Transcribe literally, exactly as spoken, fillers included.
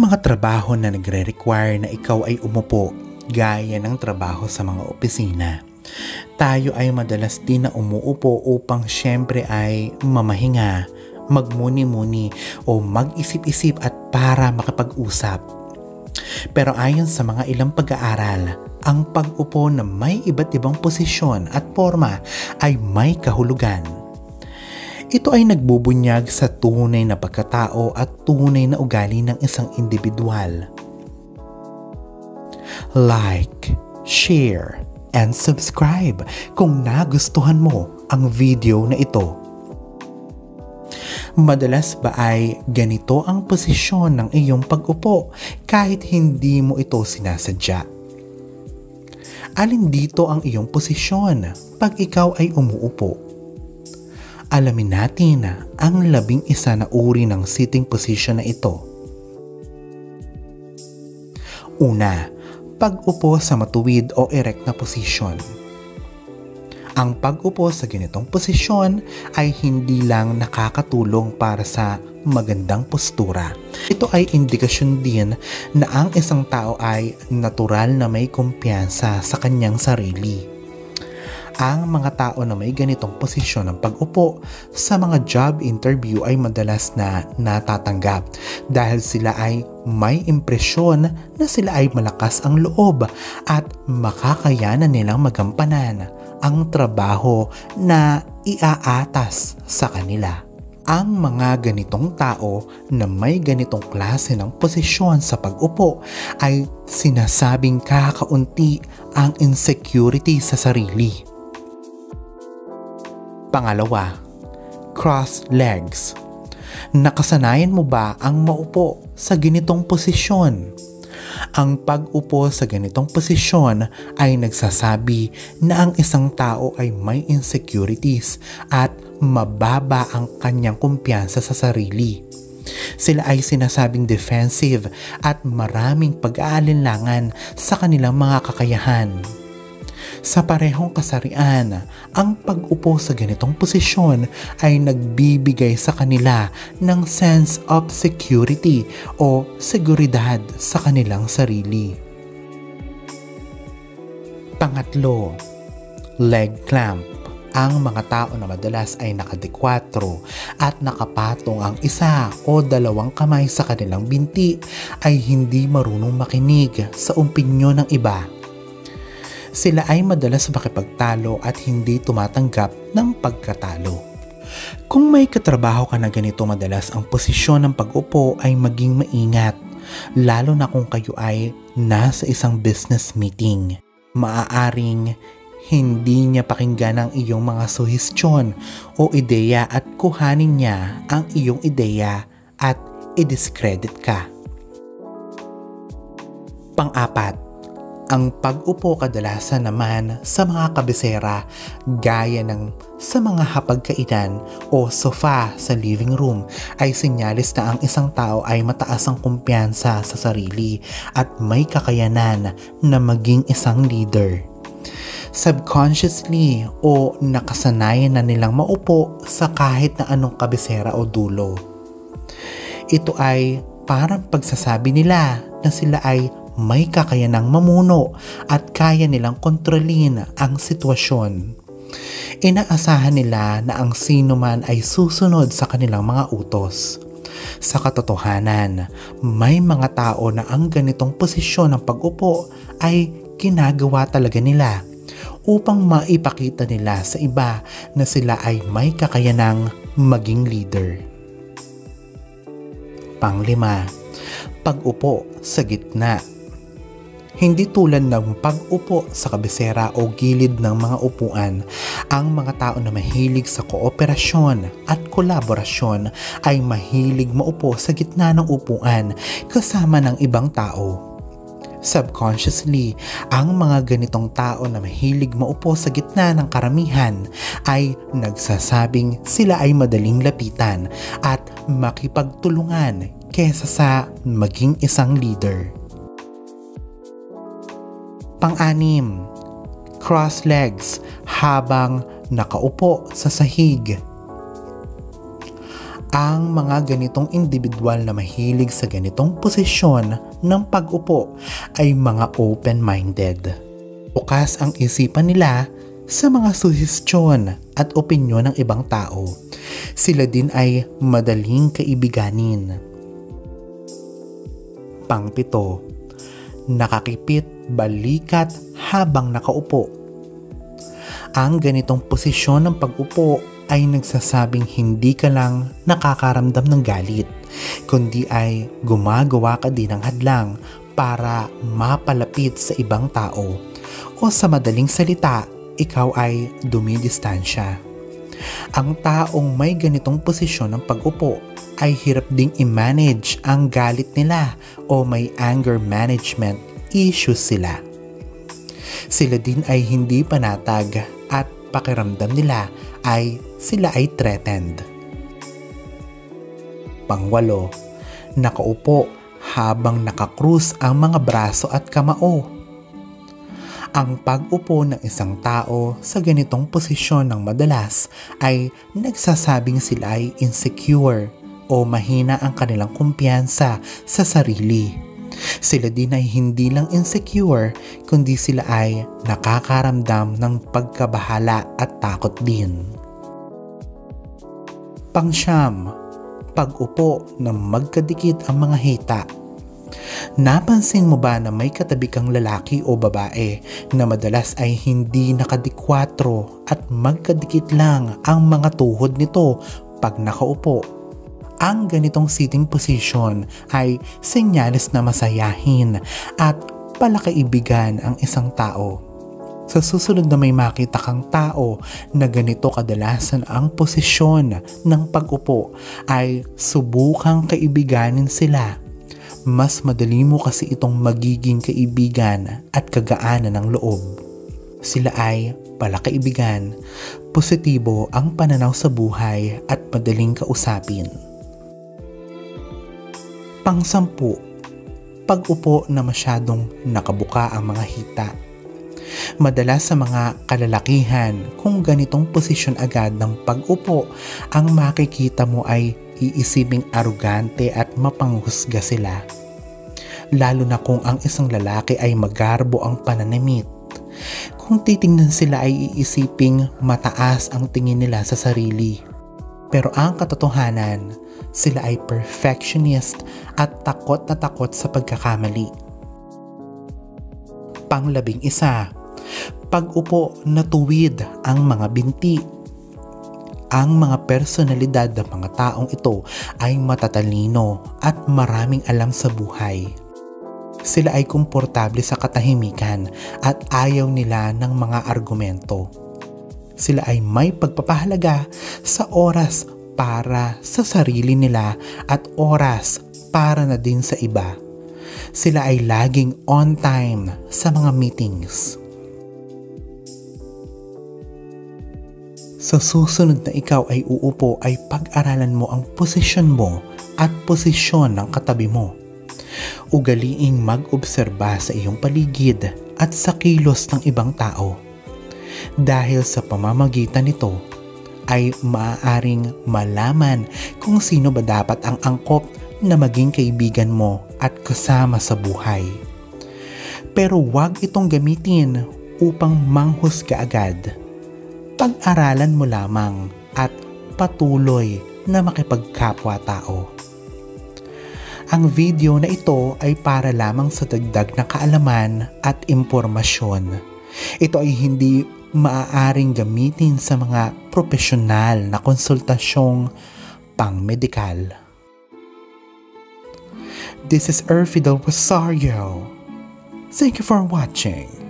mga trabaho na nagre-require na ikaw ay umupo, gaya ng trabaho sa mga opisina, tayo ay madalas din na umuupo upang syempre ay mamahinga, magmuni-muni o mag-isip-isip at para makapag-usap. Pero ayon sa mga ilang pag-aaral, ang pag-upo na may iba't ibang posisyon at forma ay may kahulugan. Ito ay nagbubunyag sa tunay na pagkatao at tunay na ugali ng isang individual. Like, share, and subscribe kung nagustuhan mo ang video na ito. Madalas ba ay ganito ang posisyon ng iyong pag-upo kahit hindi mo ito sinasadya? Alin dito ang iyong posisyon pag ikaw ay umuupo? Alamin natin ang labing isa na uri ng sitting position na ito. Una, pag-upo sa matuwid o erect na posisyon. Ang pag-upo sa ganitong posisyon ay hindi lang nakakatulong para sa magandang postura. Ito ay indikasyon din na ang isang tao ay natural na may kumpiyansa sa kanyang sarili. Ang mga tao na may ganitong posisyon ng pag-upo sa mga job interview ay madalas na natatanggap dahil sila ay may impresyon na sila ay malakas ang loob at makakayanan nilang magampanan ang trabaho na iaatas sa kanila. Ang mga ganitong tao na may ganitong klase ng posisyon sa pag-upo ay sinasabing kakaunti ang insecurity sa sarili. Pangalawa, cross legs. Nakasanayan mo ba ang maupo sa ganitong posisyon? Ang pag-upo sa ganitong posisyon ay nagsasabi na ang isang tao ay may insecurities at mababa ang kanyang kumpiyansa sa sarili. Sila ay sinasabing defensive at maraming pag-aalinlangan sa kanilang mga kakayahan. Sa parehong kasarian, ang pag-upo sa ganitong posisyon ay nagbibigay sa kanila ng sense of security o seguridad sa kanilang sarili. Pangatlo, leg clamp. Ang mga tao na madalas ay nakadekwatro at nakapatong ang isa o dalawang kamay sa kanilang binti ay hindi marunong makinig sa opinyon ng iba. Sila ay madalas makipagtalo at hindi tumatanggap ng pagkatalo. Kung may katrabaho ka na ganito, madalas ang posisyon ng pag-upo ay maging maingat, lalo na kung kayo ay nasa isang business meeting. Maaaring hindi niya pakinggan ang iyong mga suhestyon o ideya at kuhanin niya ang iyong ideya at i-discredit ka. Pang-apat, ang pag-upo kadalasan naman sa mga kabisera gaya ng sa mga hapagkainan o sofa sa living room ay sinyalis na ang isang tao ay mataas ang kumpiyansa sa sarili at may kakayanan na maging isang leader. Subconsciously o nakasanayan na nilang maupo sa kahit na anong kabisera o dulo. Ito ay parang pagsasabi nila na sila ay may kakayanang mamuno at kaya nilang kontrolin ang sitwasyon. Inaasahan nila na ang sino man ay susunod sa kanilang mga utos. Sa katotohanan, may mga tao na ang ganitong posisyon ng pag-upo ay ginagawa talaga nila upang maipakita nila sa iba na sila ay may kakayanang maging leader. Panglima, pag-upo sa gitna. Hindi tulad ng pag-upo sa kabisera o gilid ng mga upuan, ang mga tao na mahilig sa kooperasyon at kolaborasyon ay mahilig maupo sa gitna ng upuan kasama ng ibang tao. Subconsciously, ang mga ganitong tao na mahilig maupo sa gitna ng karamihan ay nagsasabing sila ay madaling lapitan at makipagtulungan kesa sa maging isang leader. Pang-anim, cross legs habang nakaupo sa sahig. Ang mga ganitong individual na mahilig sa ganitong posisyon ng pag-upo ay mga open-minded. Bukas ang isipan nila sa mga suhestyon at opinyon ng ibang tao. Sila din ay madaling kaibiganin. Pangpito, nakakipit balikat habang nakaupo. Ang ganitong posisyon ng pag-upo ay nagsasabing hindi ka lang nakakaramdam ng galit, kundi ay gumagawa ka din ng hadlang para mapalapit sa ibang tao, o sa madaling salita, ikaw ay dumidistansya. Ang taong may ganitong posisyon ng pag-upo ay hirap ding i-manage ang galit nila o may anger management issues sila. Sila din ay hindi panatag at pakiramdam nila ay sila ay threatened. Pangwalo, nakaupo habang nakakrus ang mga braso at kamao. Ang pag-upo ng isang tao sa ganitong posisyon ng madalas ay nagsasabing sila ay insecure o mahina ang kanilang kumpiyansa sa sarili. Sila din ay hindi lang insecure, kundi sila ay nakakaramdam ng pagkabahala at takot din. Pangsyam, pag-upo na magkadikit ang mga hita. Napansin mo ba na may katabi kang lalaki o babae na madalas ay hindi nakadikwatro at magkadikit lang ang mga tuhod nito pag nakaupo? Ang ganitong sitting position ay senyales na masayahin at palakaibigan ang isang tao. Sa susunod na may makita kang tao na ganito kadalasan ang posisyon ng pag-upo, ay subukang kaibiganin sila. Mas madali mo kasi itong magiging kaibigan at kagaanan ng loob. Sila ay palakaibigan, positibo ang pananaw sa buhay at madaling kausapin. Pangsampu, pag-upo na masyadong nakabuka ang mga hita. Madalas sa mga kalalakihan, kung ganitong posisyon agad ng pag-upo, ang makikita mo ay iisiping arugante at mapanghusga sila. Lalo na kung ang isang lalaki ay magarbo ang pananamit. Kung titingnan sila ay iisiping mataas ang tingin nila sa sarili. Pero ang katotohanan, sila ay perfectionist at takot na takot sa pagkakamali. Panglabing isa, pag-upo na tuwid ang mga binti. Ang mga personalidad ng mga taong ito ay matatalino at maraming alam sa buhay. Sila ay komportable sa katahimikan at ayaw nila ng mga argumento. Sila ay may pagpapahalaga sa oras para sa sarili nila at oras para na din sa iba. Sila ay laging on time sa mga meetings. Sa susunod na ikaw ay uupo ay pag-aralan mo ang posisyon mo at posisyon ng katabi mo. Ugaliing mag-obserba sa iyong paligid at sa kilos ng ibang tao. Dahil sa pamamagitan nito, ay maaaring malaman kung sino ba dapat ang angkop na maging kaibigan mo at kasama sa buhay. Pero huwag itong gamitin upang manghusga agad. Pag-aralan mo lamang at patuloy na makipagkapwa-tao. Ang video na ito ay para lamang sa dagdag na kaalaman at impormasyon. Ito ay hindi maaaring gamitin sa mga propesyonal na konsultasyong pang-medikal. This is Erfidel Rosario. Thank you for watching.